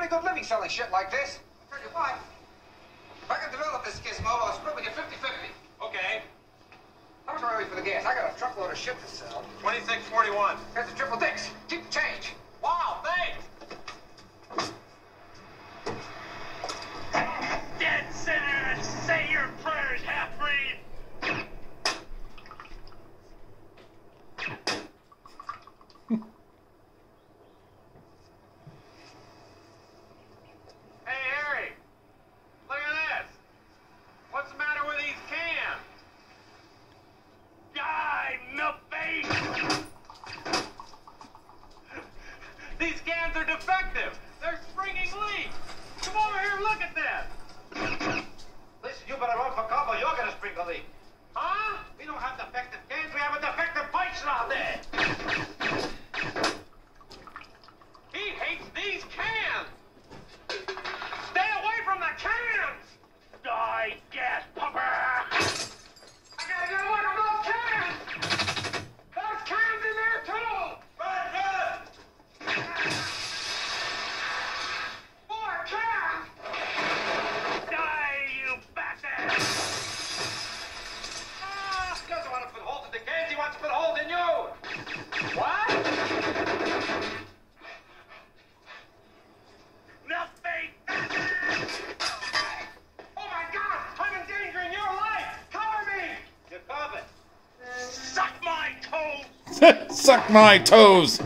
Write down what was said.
pretty good living selling shit like this. I'll tell you what. If I can develop this gizmo, I'll split with you 50-50. Okay. How much are we for the gas? I got a truckload of shit to sell. 26.41. Here's the triple dicks. Keep the change. Wow, thanks. Dead sinners, say your prayers, half-breed. Hey, Harry. Look at this. What's the matter with these cans? Die, milkface! These cans are defective. They're springing leaks. Come over here and look at this. Listen, you better run for cover. You're gonna spring a leak. Huh? We don't have defective cans. We have a defective pipes around there. He hates these cans. Stay away from the cans. Die, gas pumper! I gotta get away from those cans. There's cans in there too. Roger. More cans. Die, you bastard! He doesn't want to put holes in the cans. He wants to put holes in you. What? Milkface! Oh my God! I'm endangering your life. Cover me. You're covered. Suck my toes! Suck my toes!